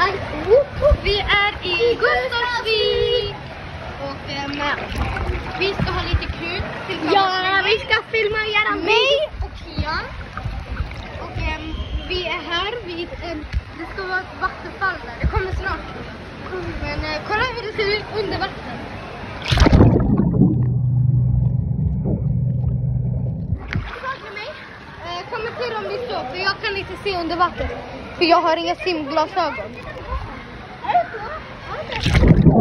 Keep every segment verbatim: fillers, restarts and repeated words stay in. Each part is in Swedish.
Vi är i Gustavsvik och um, vi ska ha lite kul. Ja, vi ska filma och göra mig och Kian. Och um, vi är här vid um, det ska vara ett vattenfall där. Det kommer snart. Men uh, kolla hur det ser ut under vatten. Kommentera om det står, för jag kan inte se under vattnet. För jag har inga simglasögon. Är det så?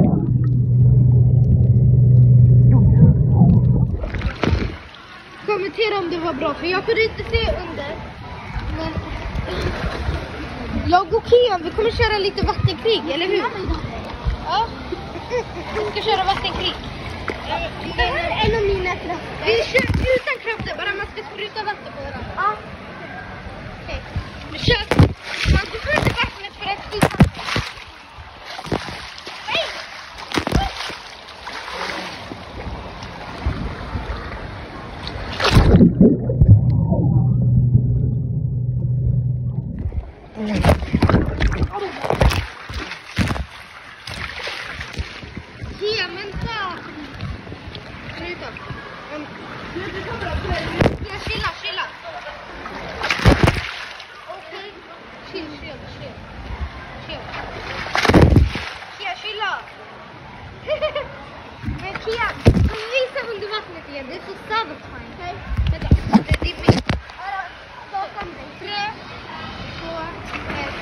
Kommentera om det var bra, för jag kunde inte se under. Men jag och Kian, vi kommer köra lite vattenkrig, eller hur? Ja. Vi ska köra vattenkrig. Det här är en av mina krafter. Vi kör utan krafter, bara man ska spruta vatten på varandra. Ja. Okej. Vi kör. Man går ut i vattnet för att spruta. Hej! Kia, vänta! Sluta. Um, ja, chilla, chilla. Okej. Chill, chill, chill. Chill. Kia, chilla. Men Kia, kan du visa under vattnet igen? Det är så satisfying. Okej? Vänta, det är dimmigt. Bakom dig. Tre, två, ett.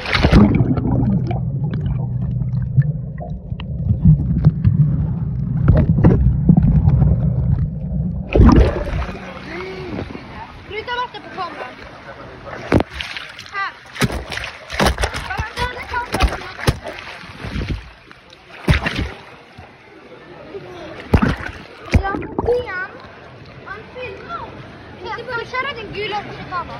Spruta vatten på kameran. Här. Bara döda kameran. Ja, Kian. Man filmar. Kian, ska vi köra den gula rutschkanan?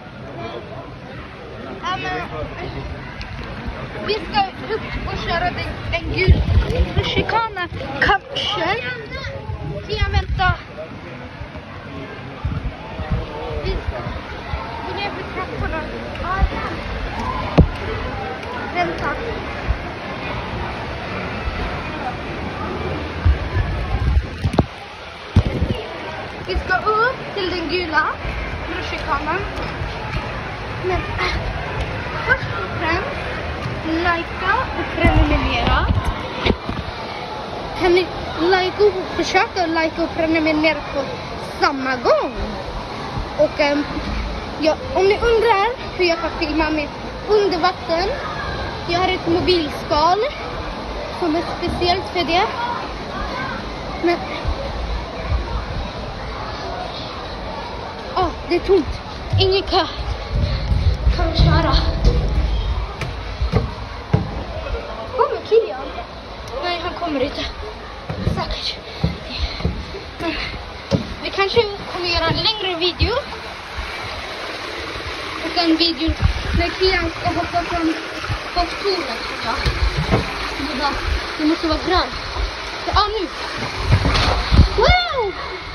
Ja, men vi ska upp och köra den, den gula rutschkanan. Kanske. Kian, vänta. Vi ska gå ner för trapporna. Vänta. Vi ska upp till den gula rutschkanan. Men äh, först och främst likea och prenumerera. Kan ni like och försöka likea och prenumerera på samma gång? Och um, ja, om ni undrar hur jag kan filma med under vatten, jag har ett mobilskal som är speciellt för det. Men oh, det är tomt. Ingen kan, kan köra. Kommer Kian? Nej, han kommer inte. Säkert. Men vi kanske kommer göra en längre video. Och en video när Kian ska hoppa från hopptornet, tror jag. Det, det måste vara bra. Ja, nu. Wow!